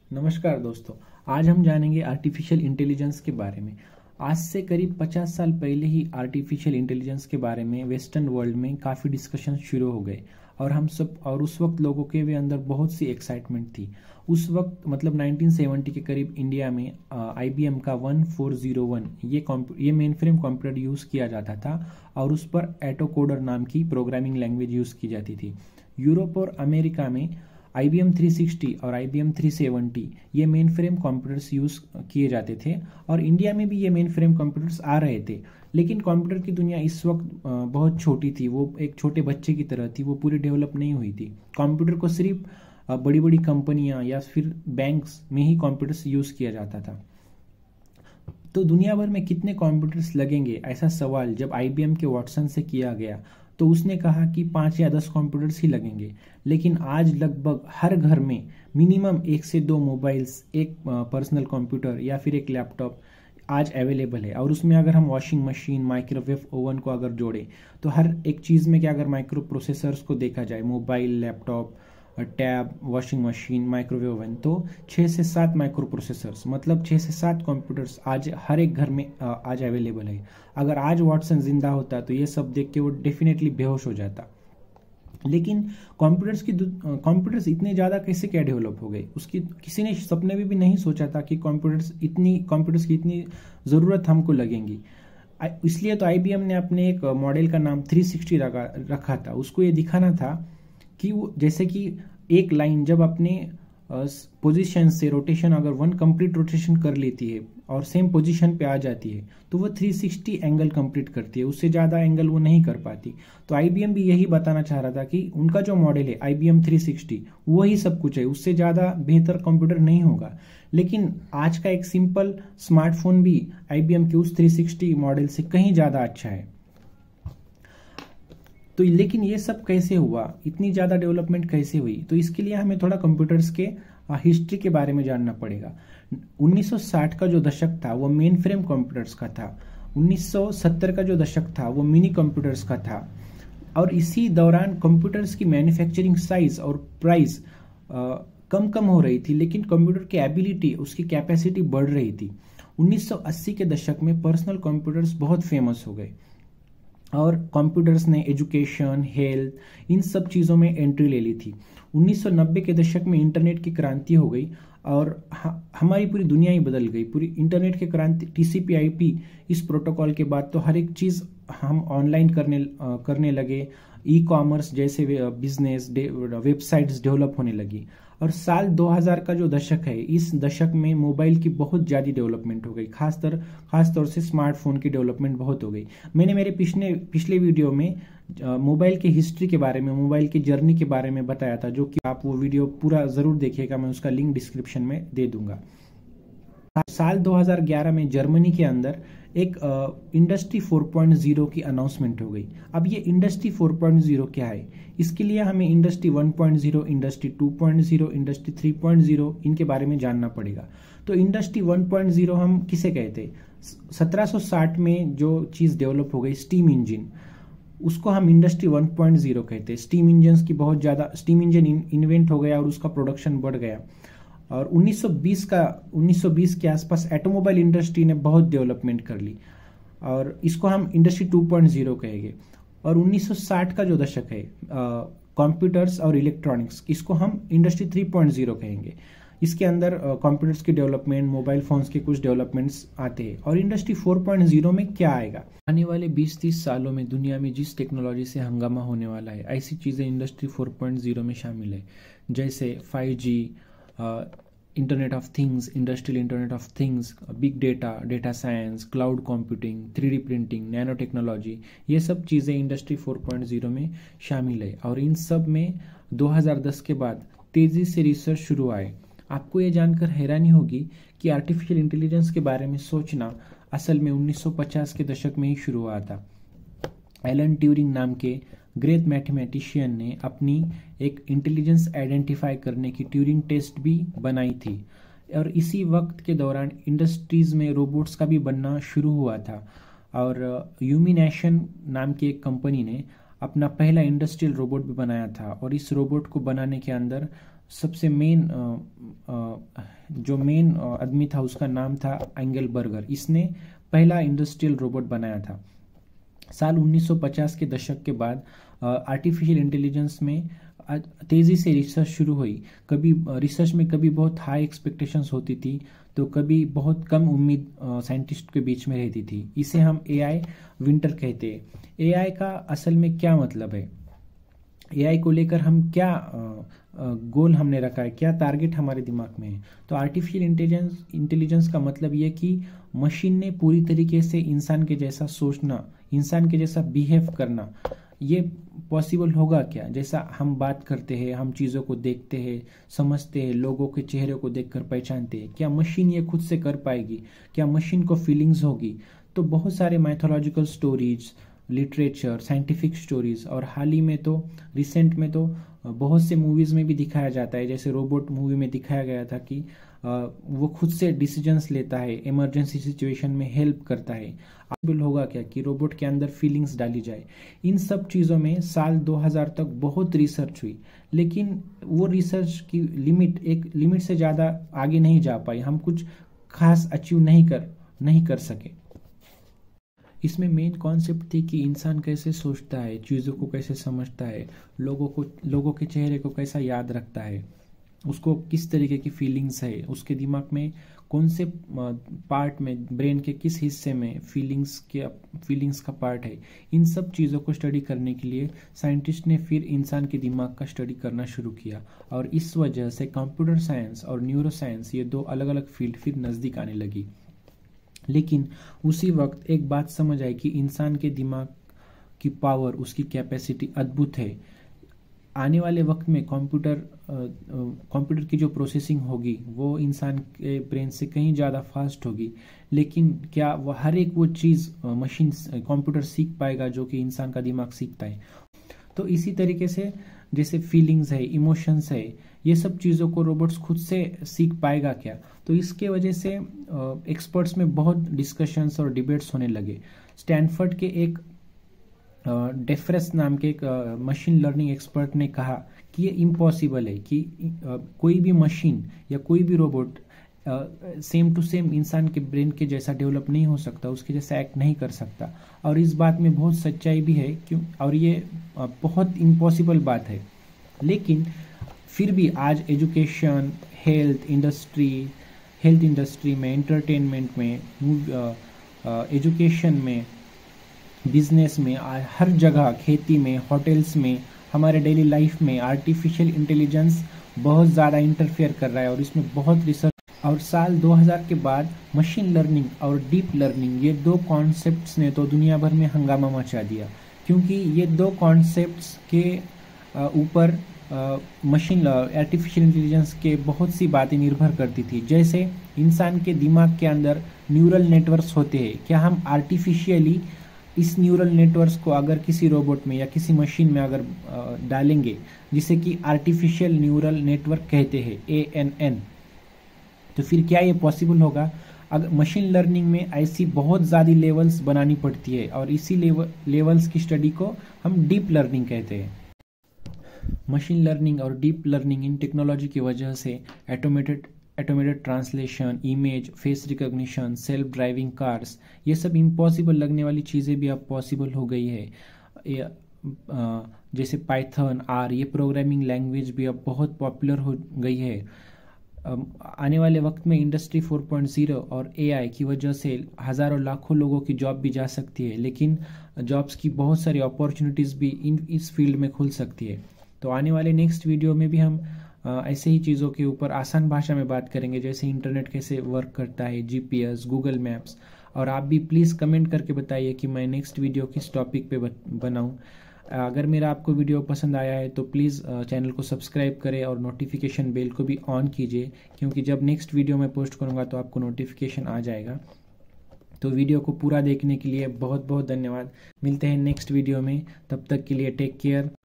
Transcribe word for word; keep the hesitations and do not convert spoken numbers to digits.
नमस्कार दोस्तों। आज हम जानेंगे आर्टिफिशियल इंटेलिजेंस के बारे में। आज से करीब पचास साल पहले ही आर्टिफिशियल इंटेलिजेंस के बारे में वेस्टर्न वर्ल्ड में काफ़ी डिस्कशन शुरू हो गए और हम सब और उस वक्त लोगों के भी अंदर बहुत सी एक्साइटमेंट थी। उस वक्त मतलब नाइनटीन सेवेंटी के करीब इंडिया में आईबीएम का वन फोर ज़ीरो वन ये ये मेन फ्रेम कंप्यूटर यूज़ किया जाता था और उस पर एटोकोडर नाम की प्रोग्रामिंग लैंग्वेज यूज़ की जाती थी। यूरोप और अमेरिका में I B M three sixty और I B M three seventy ये मेन फ्रेम कंप्यूटर्स यूज़ किए जाते थे और इंडिया में भी ये मेन फ्रेम कंप्यूटर्स आ रहे थे। लेकिन कंप्यूटर की दुनिया इस वक्त बहुत छोटी थी, वो एक छोटे बच्चे की तरह थी, वो पूरी डेवलप नहीं हुई थी। कंप्यूटर को सिर्फ बड़ी बड़ी कंपनियां या फिर बैंक्स में ही कंप्यूटर्स यूज़ किया जाता था। तो दुनिया भर में कितने कंप्यूटर्स लगेंगे, ऐसा सवाल जब आई बी एम के वाटसन से किया गया तो उसने कहा कि पाँच या दस कंप्यूटर्स ही लगेंगे। लेकिन आज लगभग हर घर में मिनिमम एक से दो मोबाइल्स, एक पर्सनल कंप्यूटर या फिर एक लैपटॉप आज अवेलेबल है। और उसमें अगर हम वॉशिंग मशीन, माइक्रोवेव ओवन को अगर जोड़ें तो हर एक चीज़ में क्या अगर माइक्रो प्रोसेसर्स को देखा जाए, mobile, laptop, tab, washing machine, microwave oven, तो छः से सात माइक्रो प्रोसेसर्स मतलब छः से सात कंप्यूटर्स आज हर एक घर में आज अवेलेबल है। अगर आज वॉटसन जिंदा होता तो ये सब देख के वो डेफिनेटली बेहोश हो जाता। लेकिन कंप्यूटर्स की कंप्यूटर्स इतने ज़्यादा कैसे क्या डेवलप हो गए, उसकी किसी ने सपने में भी नहीं सोचा था कि कंप्यूटर्स इतनी कंप्यूटर्स की इतनी ज़रूरत हमको लगेंगी। इसलिए तो आई बी एम ने अपने एक मॉडल का नाम थ्री सिक्सटी रखा रखा था। उसको ये दिखाना था कि वो जैसे कि एक लाइन जब अपने पोजीशन से रोटेशन अगर वन कंप्लीट रोटेशन कर लेती है और सेम पोजीशन पे आ जाती है तो वो थ्री सिक्सटी एंगल कंप्लीट करती है, उससे ज़्यादा एंगल वो नहीं कर पाती। तो आई बी एम भी यही बताना चाह रहा था कि उनका जो मॉडल है I B M three sixty वही सब कुछ है, उससे ज़्यादा बेहतर कंप्यूटर नहीं होगा। लेकिन आज का एक सिंपल स्मार्टफोन भी आई बी एम के उस थ्री सिक्सटी मॉडल से कहीं ज़्यादा अच्छा है। तो लेकिन ये सब कैसे हुआ, इतनी ज़्यादा डेवलपमेंट कैसे हुई? तो इसके लिए हमें थोड़ा कंप्यूटर्स के हिस्ट्री के बारे में जानना पड़ेगा। उन्नीस सौ साठ का जो दशक था वो मेन फ्रेम कंप्यूटर्स का था। उन्नीस सौ सत्तर का जो दशक था वो मिनी कंप्यूटर्स का था। और इसी दौरान कंप्यूटर्स की मैन्युफैक्चरिंग साइज और प्राइस कम कम हो रही थी, लेकिन कंप्यूटर की एबिलिटी, उसकी कैपेसिटी बढ़ रही थी। उन्नीस सौ अस्सी के दशक में पर्सनल कंप्यूटर्स बहुत फेमस हो गए और कंप्यूटर्स ने एजुकेशन, हेल्थ, इन सब चीज़ों में एंट्री ले ली थी। उन्नीस सौ नब्बे के दशक में इंटरनेट की क्रांति हो गई और हमारी पूरी दुनिया ही बदल गई। पूरी इंटरनेट की क्रांति, T C P I P इस प्रोटोकॉल के बाद तो हर एक चीज़ हम ऑनलाइन करने करने लगे। ई कॉमर्स जैसे बिजनेस, वेबसाइट्स डेवलप होने लगी। और साल दो हज़ार का जो दशक है, इस दशक में मोबाइल की बहुत ज़्यादा डेवलपमेंट हो गई, खासतर खास तौर से स्मार्टफोन की डेवलपमेंट बहुत हो गई। मैंने मेरे पिछले पिछले वीडियो में मोबाइल की हिस्ट्री के बारे में, मोबाइल की जर्नी के बारे में बताया था, जो कि आप वो वीडियो पूरा ज़रूर देखिएगा, मैं उसका लिंक डिस्क्रिप्शन में दे दूंगा। साल दो हज़ार ग्यारह में जर्मनी के अंदर एक इंडस्ट्री फोर पॉइंट ज़ीरो की अनाउंसमेंट हो गई। अब ये इंडस्ट्री फोर पॉइंट ज़ीरो क्या है, इसके लिए हमें industry one point zero, industry two point zero, industry three point zero इनके बारे में जानना पड़ेगा। तो इंडस्ट्री वन पॉइंट ज़ीरो हम किसे कहते हैं? सत्रह सौ साठ में जो चीज़ डेवलप हो गई, स्टीम इंजन, उसको हम इंडस्ट्री वन पॉइंट ज़ीरो कहते हैं। स्टीम इंजन की बहुत ज़्यादा स्टीम इंजन इन्वेंट हो गया और उसका प्रोडक्शन बढ़ गया। और उन्नीस सौ बीस का उन्नीस सौ बीस के आसपास ऑटोमोबाइल इंडस्ट्री ने बहुत डेवलपमेंट कर ली और इसको हम इंडस्ट्री टू पॉइंट ज़ीरो कहेंगे। और उन्नीस सौ साठ का जो दशक है कंप्यूटर्स और इलेक्ट्रॉनिक्स, इसको हम इंडस्ट्री थ्री पॉइंट ज़ीरो कहेंगे। इसके अंदर कंप्यूटर्स की डेवलपमेंट, मोबाइल फोन्स के कुछ डेवलपमेंट्स आते हैं। और इंडस्ट्री फोर पॉइंट ज़ीरो में क्या आएगा? आने वाले बीस तीस सालों में दुनिया में जिस टेक्नोलॉजी से हंगामा होने वाला है, ऐसी चीज़ें इंडस्ट्री फोर पॉइंट ज़ीरो में शामिल है, जैसे five G, internet of things, industrial internet of things, big data, data science, cloud computing, three D printing, nanotechnology, ये सब चीज़ें इंडस्ट्री फोर पॉइंट ज़ीरो में शामिल है। और इन सब में दो हज़ार दस के बाद तेज़ी से रिसर्च शुरू आए। आपको ये जानकर हैरानी होगी कि आर्टिफिशियल इंटेलिजेंस के बारे में सोचना असल में उन्नीस सौ पचास के दशक में ही शुरू हुआ था। एलन ट्यूरिंग नाम के ग्रेट मैथमेटिशियन ने अपनी एक इंटेलिजेंस आइडेंटिफाई करने की ट्यूरिंग टेस्ट भी बनाई थी। और इसी वक्त के दौरान इंडस्ट्रीज में रोबोट्स का भी बनना शुरू हुआ था। और यूमिनेशन नाम की एक कंपनी ने अपना पहला इंडस्ट्रियल रोबोट भी बनाया था। और इस रोबोट को बनाने के अंदर सबसे मेन जो मेन आदमी था उसका नाम था एंगलबर्गर। इसने पहला इंडस्ट्रियल रोबोट बनाया था। साल उन्नीस सौ पचास के दशक के बाद आर्टिफिशियल इंटेलिजेंस में तेज़ी से रिसर्च शुरू हुई। कभी रिसर्च में कभी बहुत हाई एक्सपेक्टेशंस होती थी तो कभी बहुत कम उम्मीद साइंटिस्ट के बीच में रहती थी। इसे हम एआई विंटर कहते हैं। एआई का असल में क्या मतलब है, एआई को लेकर हम क्या गोल हमने रखा है, क्या टारगेट हमारे दिमाग में है। तो आर्टिफिशियल इंटेलिजेंस इंटेलिजेंस का मतलब ये कि मशीन ने पूरी तरीके से इंसान के जैसा सोचना, इंसान के जैसा बिहेव करना। ये पॉसिबल होगा क्या? जैसा हम बात करते हैं, हम चीज़ों को देखते हैं, समझते हैं, लोगों के चेहरे को देखकर पहचानते हैं, क्या मशीन ये खुद से कर पाएगी? क्या मशीन को फीलिंग्स होगी? तो बहुत सारे mythological stories, literature, scientific stories और हाल ही में तो रिसेंट में तो बहुत से मूवीज़ में भी दिखाया जाता है। जैसे रोबोट मूवी में दिखाया गया था कि वो खुद से डिसीजंस लेता है, इमरजेंसी सिचुएशन में हेल्प करता है। पॉसिबल होगा क्या कि रोबोट के अंदर फीलिंग्स डाली जाए? इन सब चीज़ों में साल दो हज़ार तक बहुत रिसर्च हुई, लेकिन वो रिसर्च की लिमिट एक लिमिट से ज़्यादा आगे नहीं जा पाई। हम कुछ खास अचीव नहीं कर नहीं कर सके। इसमें मेन कॉन्सेप्ट थी कि इंसान कैसे सोचता है, चीज़ों को कैसे समझता है, लोगों को लोगों के चेहरे को कैसा याद रखता है, उसको किस तरीके की फीलिंग्स है, उसके दिमाग में कौन से पार्ट में, ब्रेन के किस हिस्से में फीलिंग्स के फीलिंग्स का पार्ट है। इन सब चीज़ों को स्टडी करने के लिए साइंटिस्ट ने फिर इंसान के दिमाग का स्टडी करना शुरू किया और इस वजह से कंप्यूटर साइंस और न्यूरो साइंस, ये दो अलग अलग फील्ड फिर नज़दीक आने लगी। लेकिन उसी वक्त एक बात समझ आई कि इंसान के दिमाग की पावर, उसकी कैपेसिटी अद्भुत है। आने वाले वक्त में कंप्यूटर कंप्यूटर की जो प्रोसेसिंग होगी वो इंसान के ब्रेन से कहीं ज़्यादा फास्ट होगी, लेकिन क्या वो हर एक वो चीज़ मशीन कंप्यूटर सीख पाएगा जो कि इंसान का दिमाग सीखता है? तो इसी तरीके से जैसे फीलिंग्स है, इमोशंस है, ये सब चीज़ों को रोबोट्स खुद से सीख पाएगा क्या? तो इसके वजह से एक्सपर्ट्स में बहुत डिस्कशंस और डिबेट्स होने लगे। स्टैनफोर्ड के एक डेफ्रेस नाम के एक मशीन लर्निंग एक्सपर्ट ने कहा कि ये इम्पॉसिबल है कि uh, कोई भी मशीन या कोई भी रोबोट सेम टू सेम इंसान के ब्रेन के जैसा डेवलप नहीं हो सकता, उसके जैसा एक्ट नहीं कर सकता। और इस बात में बहुत सच्चाई भी है क्यों, और ये uh, बहुत इम्पॉसिबल बात है। लेकिन फिर भी आज education, health industry health industry में, एंटरटेनमेंट में, एजुकेशन uh, uh, में, बिजनेस में, हर जगह, खेती में, होटल्स में, हमारे डेली लाइफ में आर्टिफिशियल इंटेलिजेंस बहुत ज़्यादा इंटरफेयर कर रहा है और इसमें बहुत रिसर्च। और साल दो हज़ार के बाद मशीन लर्निंग और डीप लर्निंग, ये दो कॉन्सेप्ट्स ने तो दुनिया भर में हंगामा मचा दिया, क्योंकि ये दो कॉन्सेप्ट्स के ऊपर मशीन आर्टिफिशियल इंटेलिजेंस के बहुत सी बातें निर्भर करती थी। जैसे इंसान के दिमाग के अंदर न्यूरल नेटवर्क्स होते हैं, क्या हम आर्टिफिशियली इस न्यूरल नेटवर्क्स को अगर किसी रोबोट में या किसी मशीन में अगर डालेंगे, जिसे कि आर्टिफिशियल न्यूरल नेटवर्क कहते हैं, ए एन एन, तो फिर क्या ये पॉसिबल होगा? अगर मशीन लर्निंग में ऐसी बहुत ज़्यादा लेवल्स बनानी पड़ती है और इसी लेवल लेवल्स की स्टडी को हम डीप लर्निंग कहते हैं। मशीन लर्निंग और डीप लर्निंग इन टेक्नोलॉजी की वजह से automated automated translation, image, face recognition, self driving cars, ये सब इम्पॉसिबल लगने वाली चीज़ें भी अब पॉसिबल हो गई है। जैसे पाइथन, आर, ये प्रोग्रामिंग लैंग्वेज भी अब बहुत पॉपुलर हो गई है। आने वाले वक्त में इंडस्ट्री फोर पॉइंट ज़ीरो और एआई की वजह से हज़ारों लाखों लोगों की जॉब भी जा सकती है, लेकिन जॉब्स की बहुत सारी अपॉर्चुनिटीज़ भी इन इस फील्ड में खुल सकती है। तो आने वाले नेक्स्ट वीडियो में भी हम ऐसे ही चीज़ों के ऊपर आसान भाषा में बात करेंगे, जैसे इंटरनेट कैसे वर्क करता है, जीपीएस, गूगल मैप्स। और आप भी प्लीज़ कमेंट करके बताइए कि मैं नेक्स्ट वीडियो किस टॉपिक पे बनाऊं। अगर मेरा आपको वीडियो पसंद आया है तो प्लीज़ चैनल को सब्सक्राइब करें और नोटिफिकेशन बेल को भी ऑन कीजिए, क्योंकि जब नेक्स्ट वीडियो मैं पोस्ट करूँगा तो आपको नोटिफिकेशन आ जाएगा। तो वीडियो को पूरा देखने के लिए बहुत बहुत धन्यवाद। मिलते हैं नेक्स्ट वीडियो में, तब तक के लिए टेक केयर।